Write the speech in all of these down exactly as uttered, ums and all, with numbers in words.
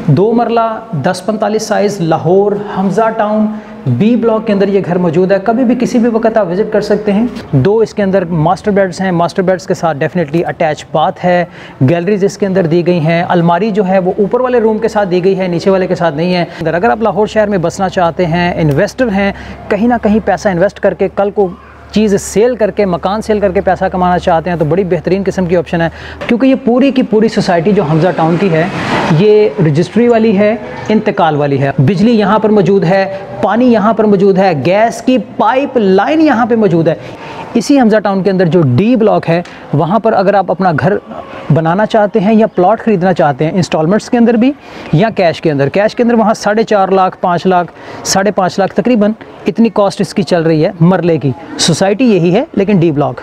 दो मरला दस पैंतालीस size Lahore Hamza town B block के अंदर ये घर मौजूद है। कभी भी किसी भी वक्त आप विज़िट कर सकते हैं। दो इसके अंदर मास्टर बेड्स हैं, मास्टर बेड्स के साथ डेफिनेटली अटैच बाथ है। गैलरीज इसके अंदर दी गई हैं। अलमारी जो है वो ऊपर वाले रूम के साथ दी गई है, नीचे वाले के साथ नहीं है। अगर आप लाहौर शहर में बसना चाहते हैं, इन्वेस्टर हैं, कहीं ना कहीं पैसा इन्वेस्ट करके कल को चीज़ सेल करके, मकान सेल करके पैसा कमाना चाहते हैं, तो बड़ी बेहतरीन किस्म की ऑप्शन है। क्योंकि ये पूरी की पूरी सोसाइटी जो हमजा टाउन की है ये रजिस्ट्री वाली है, इंतकाल वाली है। बिजली यहाँ पर मौजूद है, पानी यहाँ पर मौजूद है, गैस की पाइप लाइन यहाँ पे मौजूद है। इसी हमजा टाउन के अंदर जो डी ब्लॉक है वहाँ पर अगर आप अपना घर बनाना चाहते हैं या प्लॉट ख़रीदना चाहते हैं इंस्टॉलमेंट्स के अंदर भी या कैश के अंदर, कैश के अंदर वहाँ साढ़े चार लाख पाँच लाख साढ़े पाँच लाख तकरीबन इतनी कॉस्ट इसकी चल रही है मरले की। सोसाइटी यही है लेकिन डी ब्लॉक।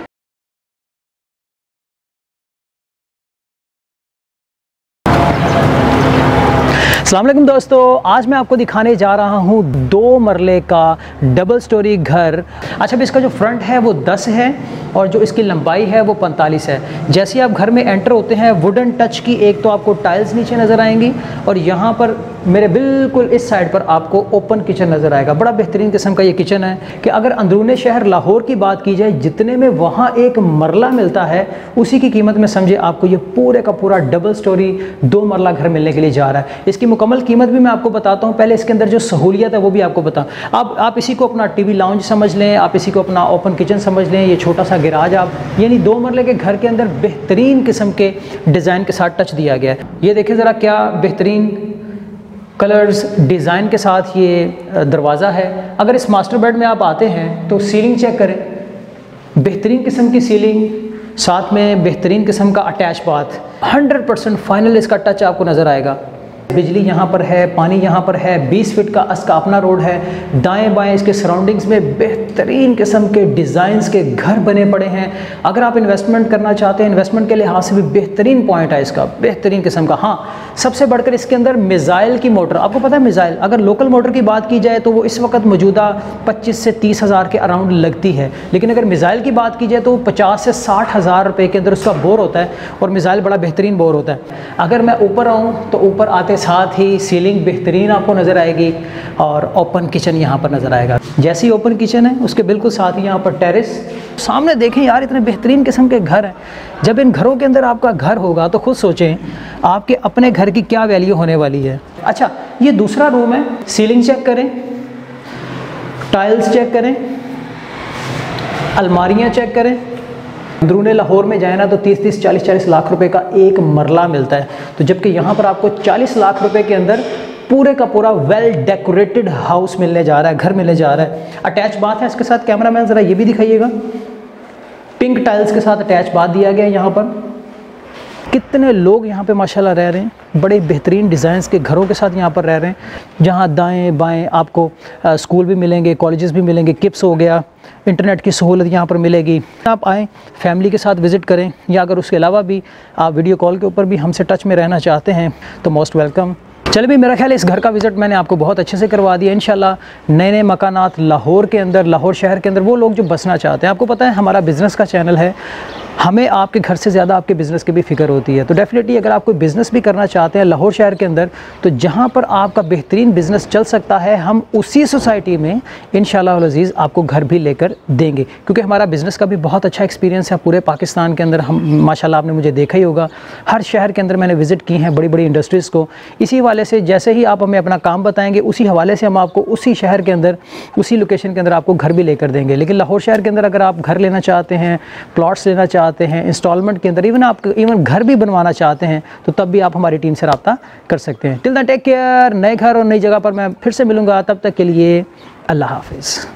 अस्सलाम वालेकुम दोस्तों, आज मैं आपको दिखाने जा रहा हूँ दो मरले का डबल स्टोरी घर। अच्छा, इसका जो फ्रंट है वो दस है और जो इसकी लंबाई है वो पैंतालीस है। जैसे आप घर में एंटर होते हैं वुडन टच की एक तो आपको टाइल्स नीचे नज़र आएंगी और यहाँ पर मेरे बिल्कुल इस साइड पर आपको ओपन किचन नज़र आएगा। बड़ा बेहतरीन किस्म का ये किचन है कि अगर अंदरूनी शहर लाहौर की बात की जाए जितने में वहाँ एक मरला मिलता है उसी की कीमत में समझे आपको ये पूरे का पूरा डबल स्टोरी दो मरला घर मिलने के लिए जा रहा है। इसकी मुकम्मल कीमत भी मैं आपको बताता हूँ, पहले इसके अंदर जो सहूलियत है वो भी आपको बता। आप आप इसी को अपना टीवी लाउंज समझ लें, आप इसी को अपना ओपन किचन समझ लें, ये छोटा सा गैराज आप, यानी दो मरले के घर के अंदर बेहतरीन किस्म के डिज़ाइन के साथ टच दिया गया है। ये देखिए ज़रा क्या बेहतरीन कलर्स डिज़ाइन के साथ ये दरवाज़ा है। अगर इस मास्टर बेड में आप आते हैं तो सीलिंग चेक करें, बेहतरीन किस्म की सीलिंग, साथ में बेहतरीन किस्म का attach bath, hundred percent final इसका टच आपको नज़र आएगा। बिजली यहाँ पर है, पानी यहाँ पर है, बीस फीट का इसका अपना रोड है। दाएं बाएं इसके सराउंडिंग्स में बेहतरीन किस्म के डिज़ाइंस के घर बने पड़े हैं। अगर आप इन्वेस्टमेंट करना चाहते हैं, इन्वेस्टमेंट के लिहाज से भी बेहतरीन पॉइंट है इसका, बेहतरीन किस्म का। हाँ, सबसे बढ़कर इसके अंदर मिज़ाइल की मोटर, आपको पता है मिज़ाइल, अगर लोकल मोटर की बात की जाए तो वो इस वक्त मौजूदा पच्चीस से तीस हज़ार के अराउंड लगती है, लेकिन अगर मिज़ाइल की बात की जाए तो पचास से साठ हज़ार रुपये के अंदर उसका बोर होता है और मिज़ाइल बड़ा बेहतरीन बोर होता है। अगर मैं ऊपर आऊँ तो ऊपर आते साथ ही सीलिंग बेहतरीन आपको नज़र आएगी और ओपन किचन यहाँ पर नज़र आएगा। जैसी ओपन किचन है उसके बिल्कुल साथ ही यहाँ पर टेरेस। सामने देखें यार, इतने बेहतरीन किस्म के घर हैं। जब इन घरों के अंदर आपका घर होगा तो खुद सोचें आपके अपने घर की क्या वैल्यू होने वाली है। अच्छा, ये दूसरा रूम है। सीलिंग चेक करें, टाइल्स चेक करें, अलमारियाँ चेक करें। अंदरूनी लाहौर में जाए ना तो तीस तीस चालीस चालीस लाख रुपए का एक मरला मिलता है, तो जबकि यहाँ पर आपको चालीस लाख रुपए के अंदर पूरे का पूरा वेल डेकोरेटेड हाउस मिलने जा रहा है, घर मिलने जा रहा है। अटैच बाथ है इसके साथ। कैमरामैन ज़रा ये भी दिखाइएगा, पिंक टाइल्स के साथ अटैच बाथ दिया गया है। यहाँ पर कितने लोग यहाँ पे माशाल्लाह रह रहे हैं, बड़े बेहतरीन डिज़ाइंस के घरों के साथ यहाँ पर रह रहे हैं, जहाँ दाएं बाएं आपको आ, स्कूल भी मिलेंगे, कॉलेजेस भी मिलेंगे, किप्स हो गया, इंटरनेट की सहूलत यहाँ पर मिलेगी। आप आएँ, फैमिली के साथ विज़िट करें, या अगर उसके अलावा भी आप वीडियो कॉल के ऊपर भी हमसे टच में रहना चाहते हैं तो मोस्ट वेलकम। चलिए भी, मेरा ख्याल है इस घर का विज़िट मैंने आपको बहुत अच्छे से करवा दिया। इंशाल्लाह नए नए मकानात लाहौर के अंदर, लाहौर शहर के अंदर, वो लोग जो बसना चाहते हैं, आपको पता है हमारा बिज़नेस का चैनल है, हमें आपके घर से ज़्यादा आपके बिज़नेस की भी फ़िक्र होती है। तो डेफिनेटली अगर आप कोई बिज़नेस भी करना चाहते हैं लाहौर शहर के अंदर, तो जहाँ पर आपका बेहतरीन बिज़नेस चल सकता है, हम उसी सोसाइटी में इंशाअल्लाह अज़ीज़ आपको घर भी लेकर देंगे। क्योंकि हमारा बिज़नेस का भी बहुत अच्छा एक्सपीरियंस है पूरे पाकिस्तान के अंदर। हम माशाल्लाह आपने मुझे देखा ही होगा, हर शहर के अंदर मैंने विज़िट की हैं बड़ी बड़ी इंडस्ट्रीज़ को। इसी हवाले से जैसे ही आप हमें अपना काम बताएंगे उसी हवाले से हम आपको उसी शहर के अंदर, उसी लोकेशन के अंदर आपको घर भी लेकर देंगे। लेकिन लाहौर शहर के अंदर अगर आप घर लेना चाहते हैं, प्लॉट्स लेना चाहते हैं, इंस्टॉलमेंट के अंदर, इवन आप इवन घर भी बनवाना चाहते हैं, तो तब भी आप हमारी टीम से रब्ता कर सकते हैं। Till then take care. नए घर और नई जगह पर मैं फिर से मिलूंगा, तब तक के लिए अल्लाह हाफिज़।